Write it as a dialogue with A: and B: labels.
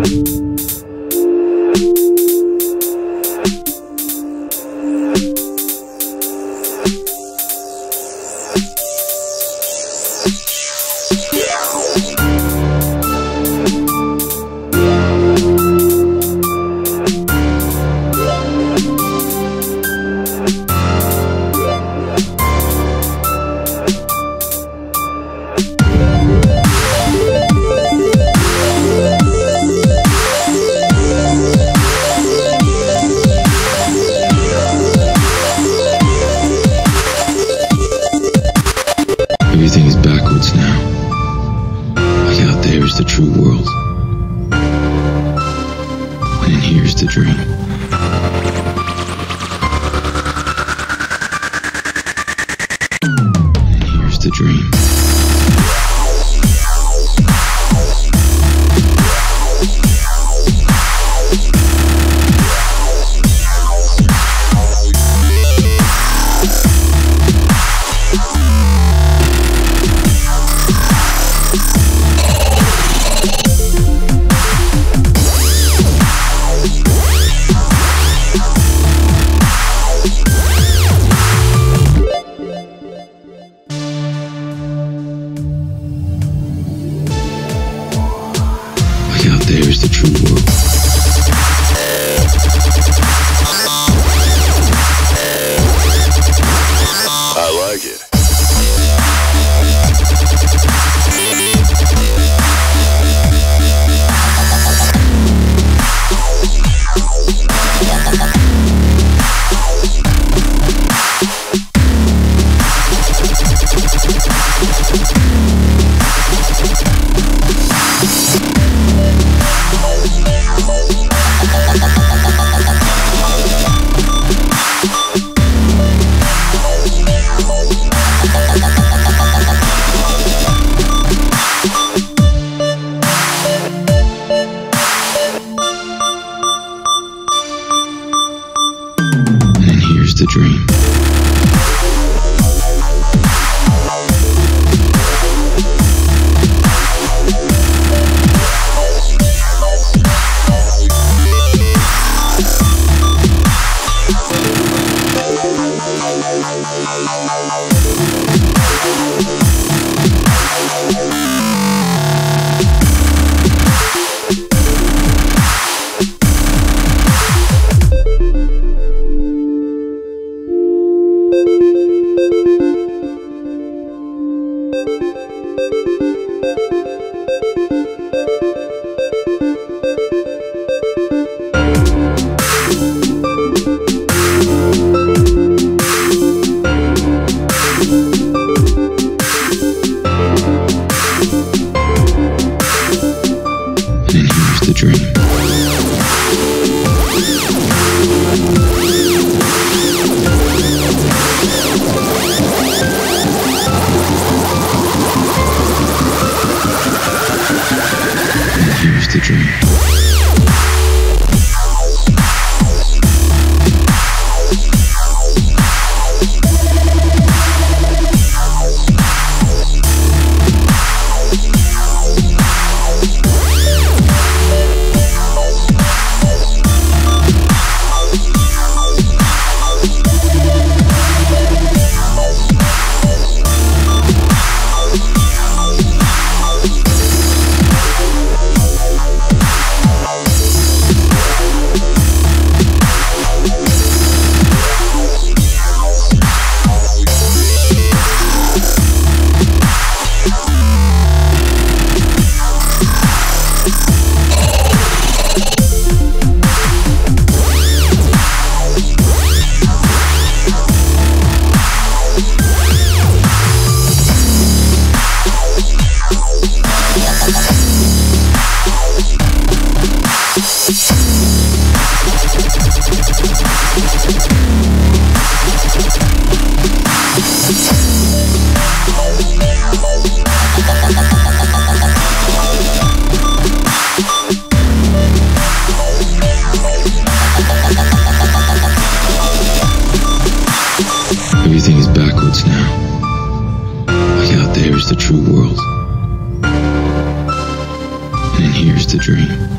A: Everything is backwards now. Like out there is the true world. And in here is the dream. And here's the dream. Out there is the true world.
B: I like it. Here's the dream. The dream. And here's the dream. Everything is backwards now. Like out there is the true world. And in here is the dream.